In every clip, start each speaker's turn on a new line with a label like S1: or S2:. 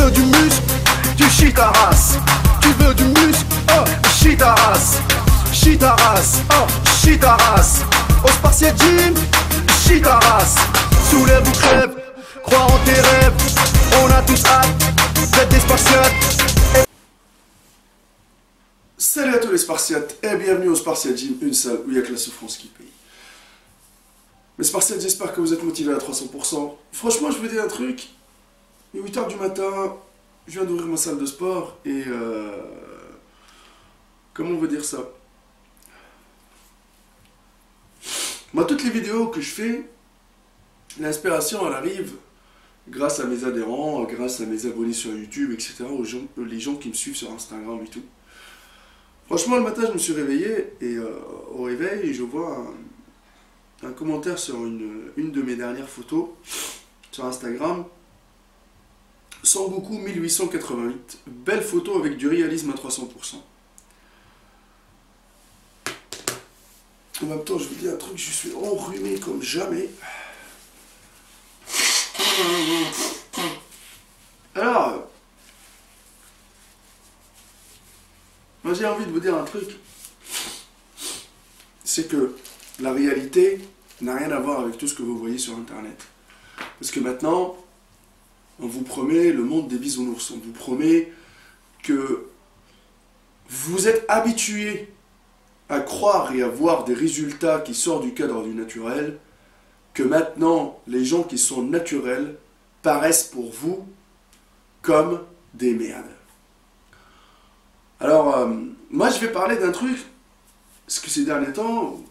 S1: veux du muscle, tu chies ta race. Tu veux du muscle, oh, chie ta race. Chie ta race, oh, chie ta race. Au Spartiate Gym, chie ta race. Soulève ou crève, crois en tes rêves. On a tous hâte d'être des Spartiates.
S2: Salut à tous les Spartiates et bienvenue au Spartiate Gym, une salle où il n'y a que la souffrance qui paye. Mes Spartiates, j'espère que vous êtes motivés à 300%. Franchement, je vous dis un truc. Il est 8 h du matin, je viens d'ouvrir ma salle de sport et comment on veut dire ça? Moi, toutes les vidéos que je fais, l'inspiration, elle arrive grâce à mes adhérents, grâce à mes abonnés sur YouTube, etc., les gens qui me suivent sur Instagram et tout. Franchement, le matin, je me suis réveillé et au réveil, je vois un commentaire sur une de mes dernières photos sur Instagram. Sangoku 1888, belle photo avec du réalisme à 300%. En même temps, je vous dis un truc, je suis enrhumé comme jamais. Alors, moi j'ai envie de vous dire un truc. C'est que la réalité n'a rien à voir avec tout ce que vous voyez sur Internet. Parce que maintenant, on vous promet le monde des bisounours. On vous promet que vous êtes habitués à croire et à voir des résultats qui sortent du cadre du naturel, que maintenant, les gens qui sont naturels paraissent pour vous comme des merdes. Alors, moi je vais parler d'un truc, parce que ces derniers temps,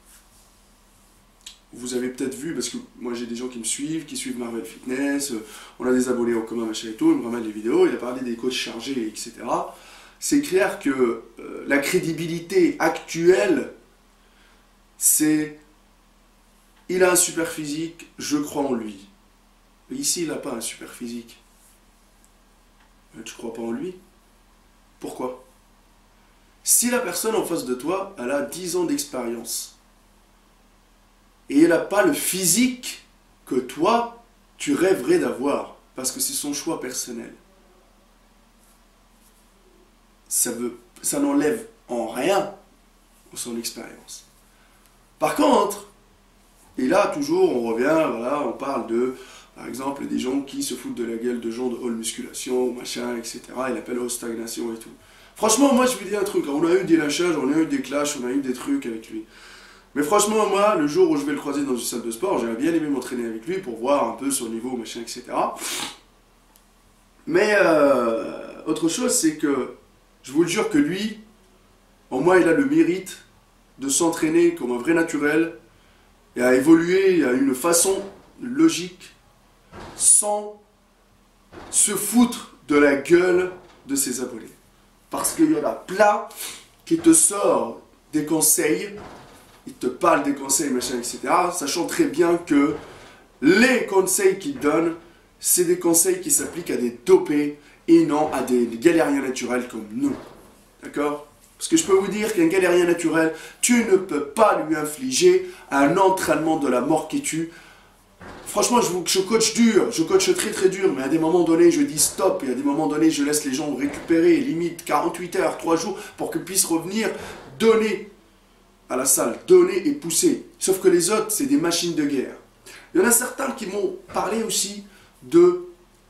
S2: vous avez peut-être vu, parce que moi j'ai des gens qui me suivent, qui suivent Marvel Fitness, on a des abonnés en commun, machin et tout, ils me ramènent les vidéos, il a parlé des coachs chargés, etc. C'est clair que la crédibilité actuelle, c'est il a un super physique, je crois en lui. Mais ici, il n'a pas un super physique. Tu crois pas en lui? Pourquoi? Si la personne en face de toi, elle a 10 ans d'expérience, et elle n'a pas le physique que toi, tu rêverais d'avoir, parce que c'est son choix personnel, ça n'enlève en rien son expérience. Par contre, et là, toujours, on revient, voilà, on parle de, par exemple, des gens qui se foutent de la gueule de gens de haute musculation, machin, etc. Ils l'appellent haute stagnation et tout. Franchement, moi, je vous dis un truc. On a eu des lynchages, on a eu des clashs, on a eu des trucs avec lui. Mais franchement, moi, le jour où je vais le croiser dans une salle de sport, j'aurais bien aimé m'entraîner avec lui pour voir un peu son niveau, machin, etc. Mais, autre chose, c'est que, je vous le jure que lui, au moins, il a le mérite de s'entraîner comme un vrai naturel, et à évoluer à une façon logique, sans se foutre de la gueule de ses abonnés. Parce qu'il y en a plein qui te sortent des conseils, ils te parlent des conseils, machin, etc., sachant très bien que les conseils qu'ils donnent, c'est des conseils qui s'appliquent à des dopés et non à des galériens naturels comme nous. D'accord ? Parce que je peux vous dire qu'un galérien naturel, tu ne peux pas lui infliger un entraînement de la mort qui tue. Franchement, je coach dur, je coach très très dur, mais à des moments donnés, je dis stop, et à des moments donnés, je laisse les gens récupérer, limite 48 heures, 3 jours, pour qu'ils puissent revenir donner à la salle, donner et pousser. Sauf que les autres, c'est des machines de guerre. Il y en a certains qui m'ont parlé aussi de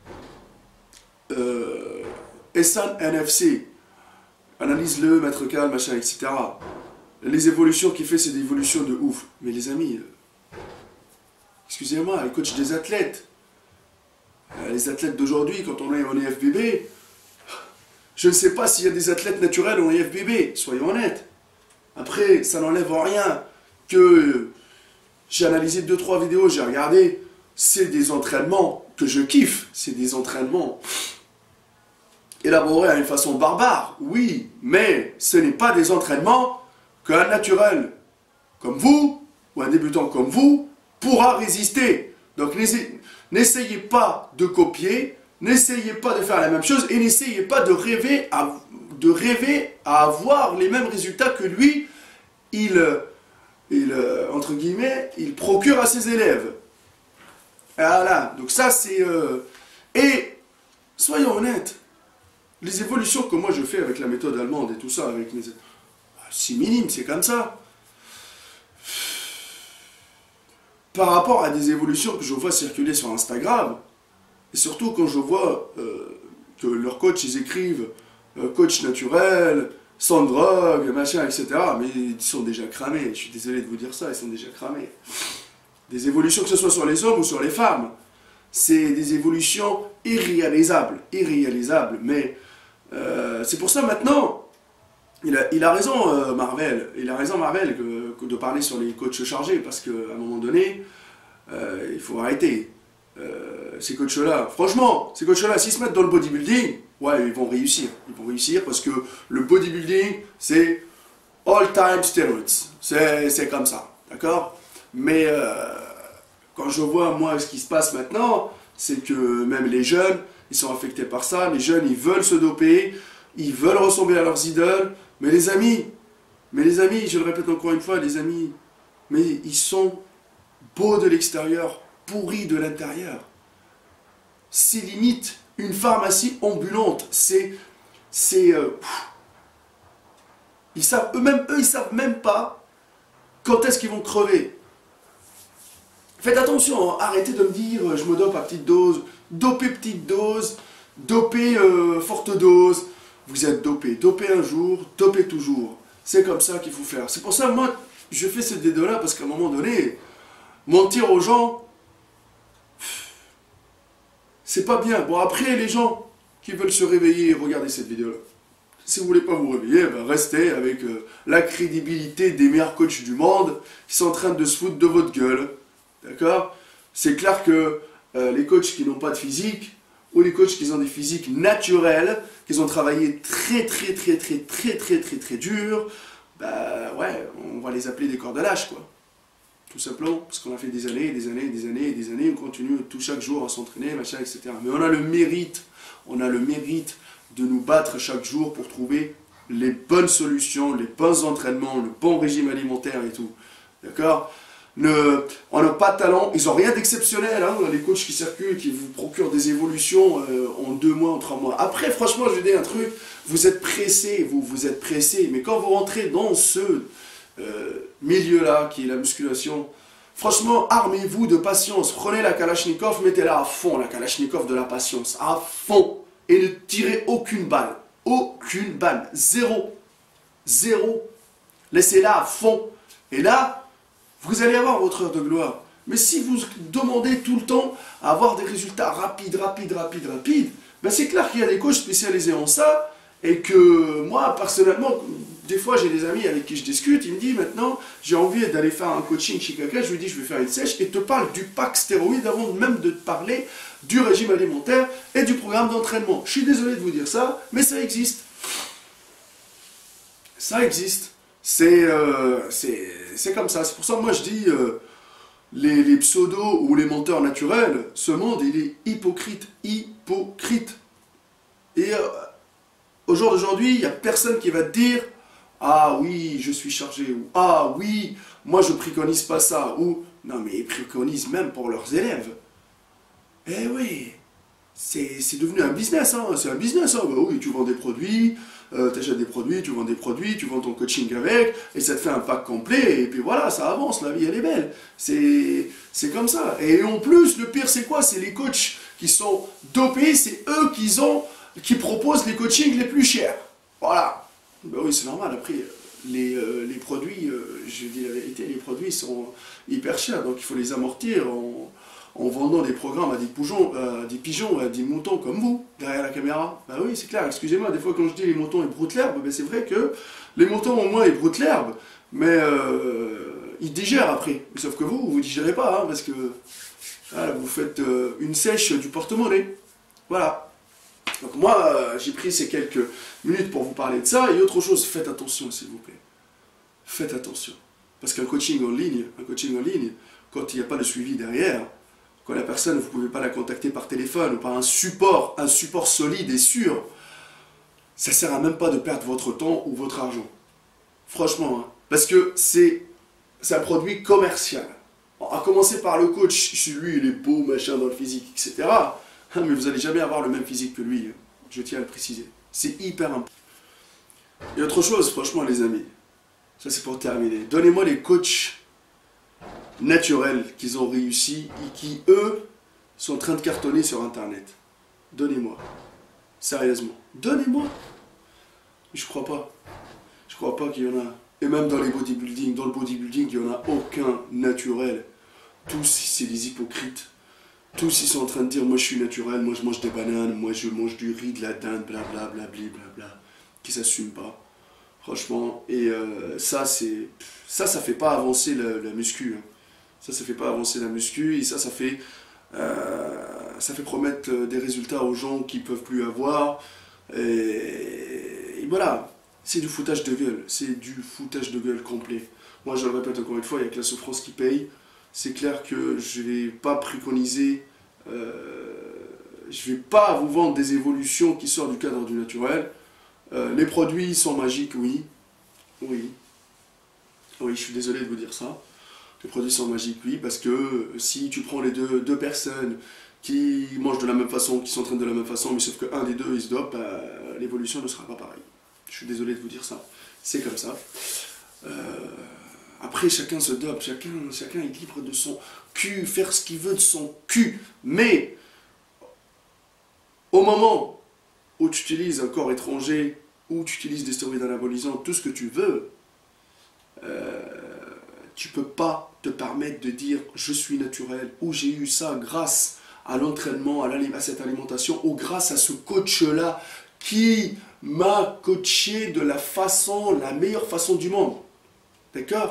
S2: Essan NFC. Analyse-le, maître calme, machin, etc. Les évolutions qu'il fait, c'est des évolutions de ouf. Mais les amis, excusez-moi, les coachs des athlètes, les athlètes d'aujourd'hui, quand on est en IFBB, je ne sais pas s'il y a des athlètes naturels en IFBB, soyons honnêtes. Après, ça n'enlève en rien que j'ai analysé 2-3 vidéos, j'ai regardé, c'est des entraînements que je kiffe, c'est des entraînements élaborés à une façon barbare, oui, mais ce n'est pas des entraînements qu'un naturel comme vous, ou un débutant comme vous, pourra résister. Donc n'essayez pas de copier, n'essayez pas de faire la même chose, et n'essayez pas de rêver à avoir les mêmes résultats que lui, entre guillemets, il procure à ses élèves. Voilà, donc ça c'est... Et Soyons honnêtes. Les évolutions que moi je fais avec la méthode allemande et tout ça, avec mes... c'est minime, c'est comme ça. Par rapport à des évolutions que je vois circuler sur Instagram, et surtout quand je vois que leurs coachs, ils écrivent coach naturel, sans drogue, machin, etc. Mais ils sont déjà cramés, je suis désolé de vous dire ça, ils sont déjà cramés. Des évolutions, que ce soit sur les hommes ou sur les femmes, c'est des évolutions irréalisables, mais c'est pour ça maintenant, il a raison Marvel, de parler sur les coachs chargés, parce qu'à un moment donné, il faut arrêter. Ces coachs-là, franchement, ces coachs-là, s'ils se mettent dans le bodybuilding, ouais, ils vont réussir parce que le bodybuilding, c'est all-time steroids, c'est comme ça, d'accord? Mais quand je vois, moi, ce qui se passe maintenant, c'est que même les jeunes, ils sont affectés par ça, les jeunes, ils veulent se doper, ils veulent ressembler à leurs idoles, mais les amis, je le répète encore une fois, les amis, mais ils sont beaux de l'extérieur, pourris de l'intérieur. C'est limite une pharmacie ambulante. Ils savent eux, ils savent même pas quand est-ce qu'ils vont crever. Faites attention, hein, arrêtez de me dire je me dope à petite dose, doper petite dose, doper forte dose. Vous êtes dopé, dopé un jour, dopé toujours. C'est comme ça qu'il faut faire. C'est pour ça, moi, je fais cette vidéo-là parce qu'à un moment donné, mentir aux gens, c'est pas bien. Bon, après, les gens qui veulent se réveiller et regarder cette vidéo-là, si vous voulez pas vous réveiller, ben restez avec la crédibilité des meilleurs coachs du monde qui sont en train de se foutre de votre gueule. D'accord? C'est clair que les coachs qui n'ont pas de physique, ou les coachs qui ont des physiques naturelles, qui ont travaillé très dur, bah ouais, on va les appeler des corps de lâche, quoi. Tout simplement, parce qu'on a fait des années, on continue tout chaque jour à s'entraîner, machin, etc. Mais on a le mérite de nous battre chaque jour pour trouver les bonnes solutions, les bons entraînements, le bon régime alimentaire et tout. D'accord? On n'a pas de talent, ils n'ont rien d'exceptionnel, hein, les coachs qui circulent, qui vous procurent des évolutions en 2 mois, en 3 mois. Après, franchement, je vais dire un truc, vous êtes pressés, vous êtes pressés, mais quand vous rentrez dans ce milieu-là, qui est la musculation, franchement, armez-vous de patience, prenez la Kalachnikov, mettez-la à fond, la Kalachnikov de la patience, à fond, et ne tirez aucune balle, zéro, laissez-la à fond, et là, vous allez avoir votre heure de gloire. Mais si vous demandez tout le temps à avoir des résultats rapides, ben c'est clair qu'il y a des coachs spécialisés en ça, et que moi, personnellement, des fois j'ai des amis avec qui je discute, ils me disent maintenant, j'ai envie d'aller faire un coaching chez quelqu'un, je lui dis je vais faire une sèche, et te parle du pack stéroïde avant même de te parler du régime alimentaire et du programme d'entraînement. Je suis désolé de vous dire ça, mais ça existe. Ça existe. C'est comme ça. C'est pour ça que moi je dis, les pseudos ou les menteurs naturels, ce monde il est hypocrite. Et au jour d'aujourd'hui, il n'y a personne qui va te dire « Ah oui, je suis chargé » ou « Ah oui, moi je préconise pas ça » ou « Non mais ils préconisent même pour leurs élèves. » Eh oui, c'est devenu un business, hein. C'est un business. Hein. Bah oui, tu vends des produits, tu achètes des produits, tu vends des produits, tu vends ton coaching avec, et ça te fait un pack complet, et puis voilà, ça avance, la vie elle est belle. C'est comme ça. Et en plus, le pire c'est quoi? C'est les coachs qui sont dopés, c'est eux qui proposent les coachings les plus chers. Voilà. Ben oui, c'est normal. Après, les produits, je dis la vérité, les produits sont hyper chers, donc il faut les amortir en vendant des programmes à des pigeons, à des moutons comme vous, derrière la caméra. Ben oui, c'est clair, excusez-moi, des fois quand je dis les moutons ils broutent l'herbe, ben c'est vrai que les moutons au moins ils broutent l'herbe, mais ils digèrent après. Sauf que vous digérez pas, hein, parce que voilà, vous faites une sèche du porte-monnaie. Voilà. Donc moi, j'ai pris ces quelques minutes pour vous parler de ça. Et autre chose, faites attention s'il vous plaît. Faites attention. Parce qu'un coaching en ligne, quand il n'y a pas de suivi derrière, quand la personne, vous ne pouvez pas la contacter par téléphone ou par un support solide et sûr, ça ne sert à même pas de perdre votre temps ou votre argent. Franchement, hein. Parce que c'est un produit commercial. Bon, à commencer par le coach, si lui il est beau, machin dans le physique, etc. Ah, mais vous n'allez jamais avoir le même physique que lui, hein. Je tiens à le préciser. C'est hyper important. Et autre chose, franchement, les amis, ça c'est pour terminer. Donnez-moi les coachs naturels qu'ils ont réussi et qui, eux, sont en train de cartonner sur Internet. Donnez-moi. Sérieusement. Donnez-moi. Je crois pas. Je crois pas qu'il y en a. Et même dans les bodybuilding, dans le bodybuilding, il n'y en a aucun naturel. Tous, c'est des hypocrites. Tous, ils sont en train de dire, moi je suis naturel, moi je mange des bananes, moi je mange du riz, de la dinde, blablabla, blablabla, qui s'assument pas. Franchement, et ça fait pas avancer la muscu. Hein. Ça fait pas avancer la muscu, et ça fait promettre des résultats aux gens qui peuvent plus avoir. Et voilà, c'est du foutage de gueule, c'est du foutage de gueule complet. Moi je le répète encore une fois, il n'y a que la souffrance qui paye. C'est clair que je vais pas préconiser, je vais pas vous vendre des évolutions qui sortent du cadre du naturel. Les produits sont magiques, oui. Oui, je suis désolé de vous dire ça. Les produits sont magiques, oui, parce que si tu prends les deux personnes qui mangent de la même façon, qui s'entraînent de la même façon, mais sauf qu'un des deux il se dope, l'évolution ne sera pas pareille. Je suis désolé de vous dire ça. C'est comme ça. Après, chacun se dope, chacun est libre de son cul, faire ce qu'il veut de son cul. Mais, au moment où tu utilises un corps étranger, où tu utilises des stéroïdes anabolisants, tout ce que tu veux, tu peux pas te permettre de dire « je suis naturel » ou « j'ai eu ça grâce à l'entraînement, à cette alimentation » ou « grâce à ce coach-là qui m'a coaché de la meilleure façon du monde ». D'accord ?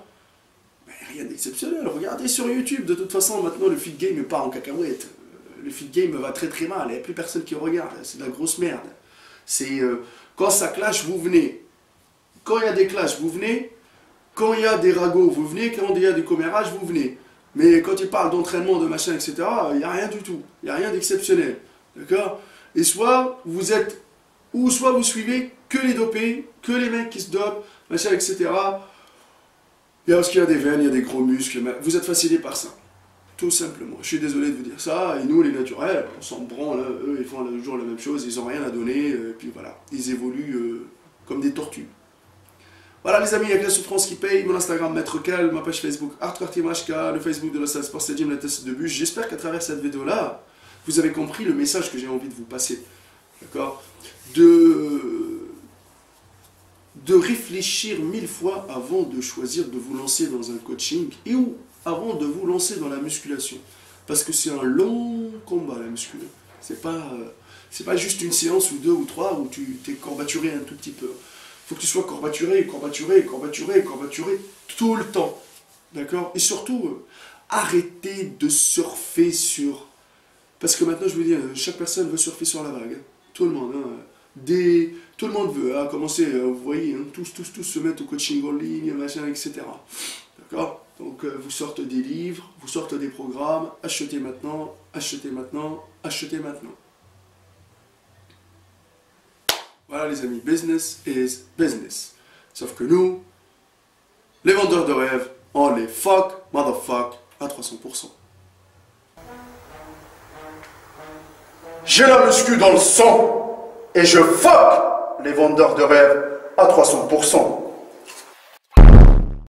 S2: Rien d'exceptionnel, regardez sur YouTube, de toute façon maintenant le feed game part en cacahuète, le feed game va très très mal, il n'y a plus personne qui regarde, c'est de la grosse merde. C'est quand ça clash, vous venez, quand il y a des clashs, vous venez, quand il y a des ragots, vous venez, quand il y a des commérages, vous venez. Mais quand il parle d'entraînement, de machin, etc., il n'y a rien du tout, il n'y a rien d'exceptionnel, d'accord? Et soit vous suivez que les dopés, que les mecs qui se dopent, machin, etc., parce qu'il y a des veines, il y a des gros muscles, mais vous êtes fasciné par ça. Tout simplement. Je suis désolé de vous dire ça, et nous les naturels, on s'en branle, eux ils font toujours la même chose, ils n'ont rien à donner, et puis voilà, ils évoluent comme des tortues. Voilà les amis, il y a que la souffrance qui paye, mon Instagram Maître Cal, ma page Facebook ArtCartier-HK, le Facebook de la salle Sport Stadium, la test de bus. J'espère qu'à travers cette vidéo-là, vous avez compris le message que j'ai envie de vous passer. D'accord ? De réfléchir 1000 fois avant de choisir de vous lancer dans un coaching et ou avant de vous lancer dans la musculation. Parce que c'est un long combat la musculation. C'est pas juste une séance ou deux ou trois où tu t'es courbaturé un tout petit peu. Il faut que tu sois courbaturé tout le temps. D'accord? Et surtout, arrêtez de surfer sur... Parce que maintenant, je vous dis, chaque personne veut surfer sur la vague. Hein. Tout le monde. Hein. Tout le monde veut commencer, vous voyez, hein, tous se mettre au coaching en ligne, machin, etc. D'accord? Donc vous sortez des livres, vous sortez des programmes, achetez maintenant, achetez maintenant, achetez maintenant. Voilà les amis, business is business. Sauf que nous, les vendeurs de rêves, on les fuck, motherfuck, à 300%. J'ai la muscu dans le sang. Et je fuck les vendeurs de rêves à 300%.